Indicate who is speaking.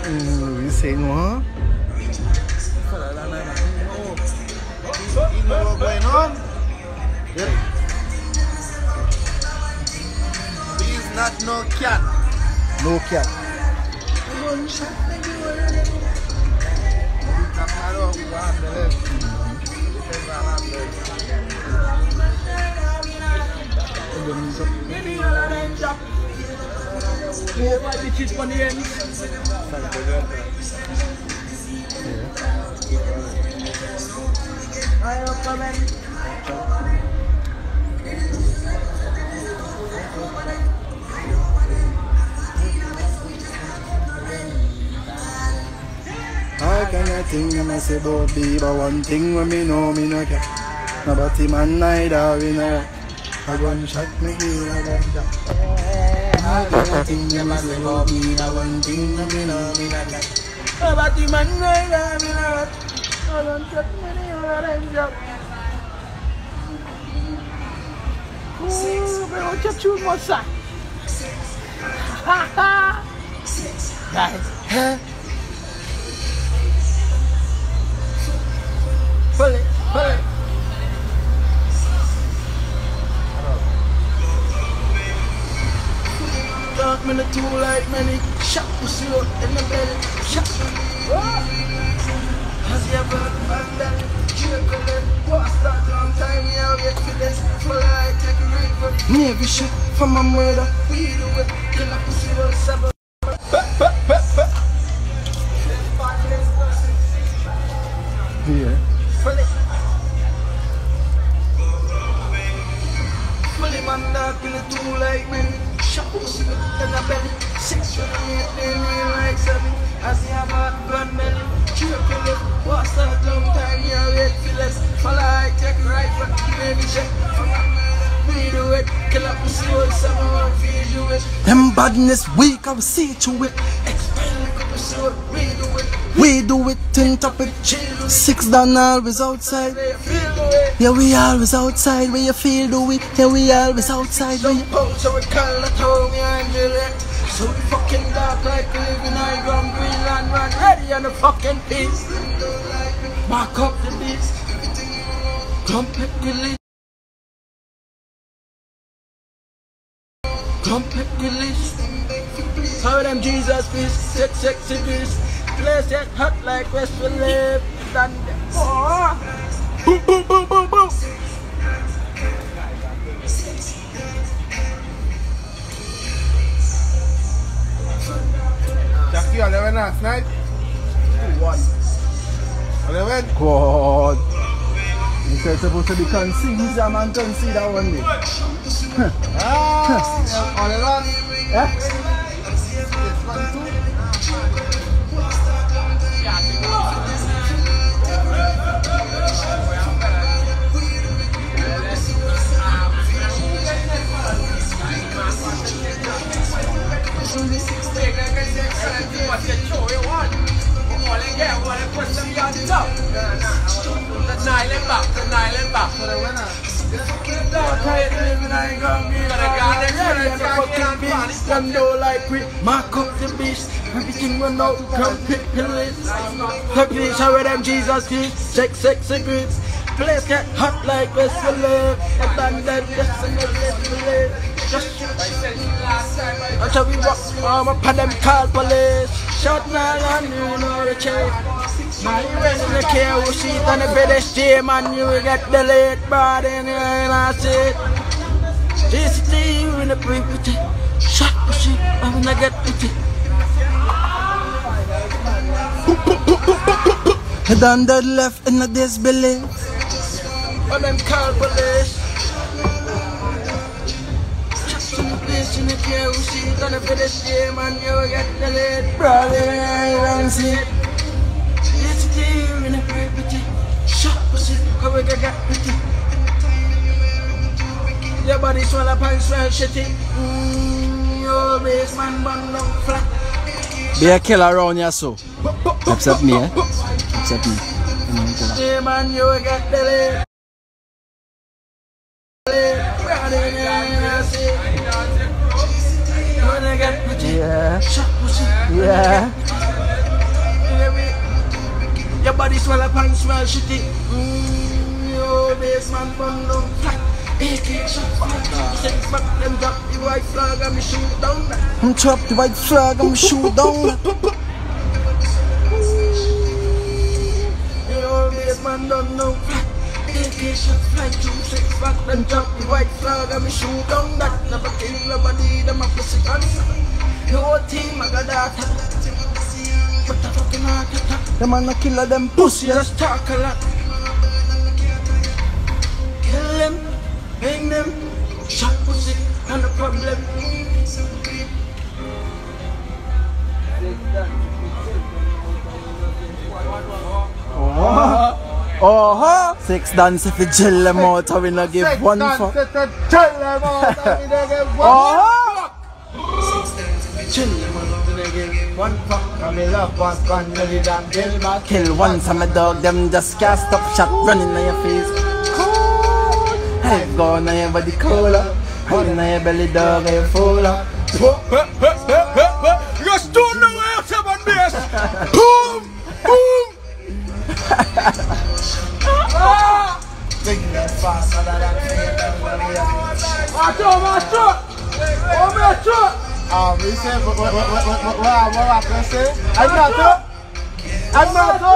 Speaker 1: You say no? You know what's going on? Yep. He's not no cat. No cat. I cannot think I say about be but one thing when me know me no care. Nobody man neither we know. I gun shot me kill a gun. I cannot think I say about be but one thing when me know me no care. Nobody man neither we know. I gun shot me kill a gun. Oh, but what you choose what's that? Ha ha. Guys. Pull it, pull it. Dark minute too light, many shot pussy out in the belly. Shot. Has he ever found that? Triple it. What's that long time we have yet for this? Full light, take a reaper. Navy shit for my murder. We do it. Kill a pussy out seven. Yeah. Pull it. Pull it, man, dark in the two like men. Shot pussy in the belly. SIXX when I meet them real like 7. As he have a gun belly. Triple it. What's that long time you have yet for less? Follow I take a rifle. Baby check. We do it. Kill a pussy all summer. We do it. Them badness weak, I will see to it. Expand like a pussy. We do it. We do it, tin top it. SIXX done always outside. Yeah, we always outside. Where you feel do we? Yeah, we always outside. Where you so we call the home and direct. So we fucking dark like living high ground Greenland. Run ready on the fucking piece. Mark up the beast. Completely. Completely. How them Jesus feast. Sexy beast. Place get hot like West Philip. Boom, boom, boom, boom, boom. Jackie, 11 last night. 1. 11. God. You said supposed to be conceded. He's a man concede that one day. On the run. Yeah? Them do like we mark up the beast. Everything run out, come pick the list. The police are with them Jesus kids. Sexy goods. Place get hot like West Philip. Abandoned just in the West Philip. Just until we walk from up and them call police. Shot now and you know the chase. Now you went in the care who seat on the British team and you will get the late body in your ass it. GCT you in the property. Shot pussy, I'm gonna get pity. Head on the left in the disbelief. On them call police. Just in the place in the care who see it on the British team and you will get the late brother and see it. GCT you in the property. Shot pussy, I'm gonna get pity. Your body swell up and swell shitty. Your base man bun long flat. Be a killer around here so. Except me, eh? Except me. Yeah, man, you get the lay. Yeah. Yeah. Your body swell up and smell shitty. Yo, baseman bun down flat. AK shot fire. SIXX back them drop the white flag and me shoot down that.
Speaker 2: Drop the white flag and me shoot down that.
Speaker 1: Yo, baseman done no flat. AK shot fly through SIXX back them drop the white flag and me shoot down that. Never kill nobody, them a pussy gun. Your team I got that. What the fucking heart attack.
Speaker 2: Them man a killer, them pussy.
Speaker 1: Just talk a lot. Kill them, bang them, shot pussy, and the problem.
Speaker 2: SIXX dance if you chill them out, I will not give one fuck.
Speaker 1: Chill them out, I will give one fuck. I love one gun, really damn kill back.
Speaker 2: Kill once and my dog, them just can't stop shot running on your face. I've gone on your body cooler, running on your belly dog, you full up.
Speaker 1: Just don't know where you're seven days. Boom! Boom! Big that faster than that. We say, what I can say? I'm not